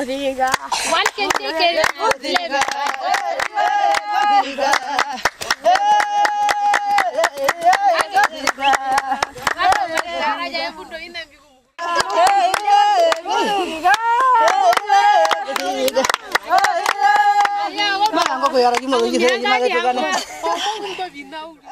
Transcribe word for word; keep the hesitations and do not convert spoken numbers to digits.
Modiga. One can take it. Modiga. Modiga. Mama ngoku yara kimo yise image tugane.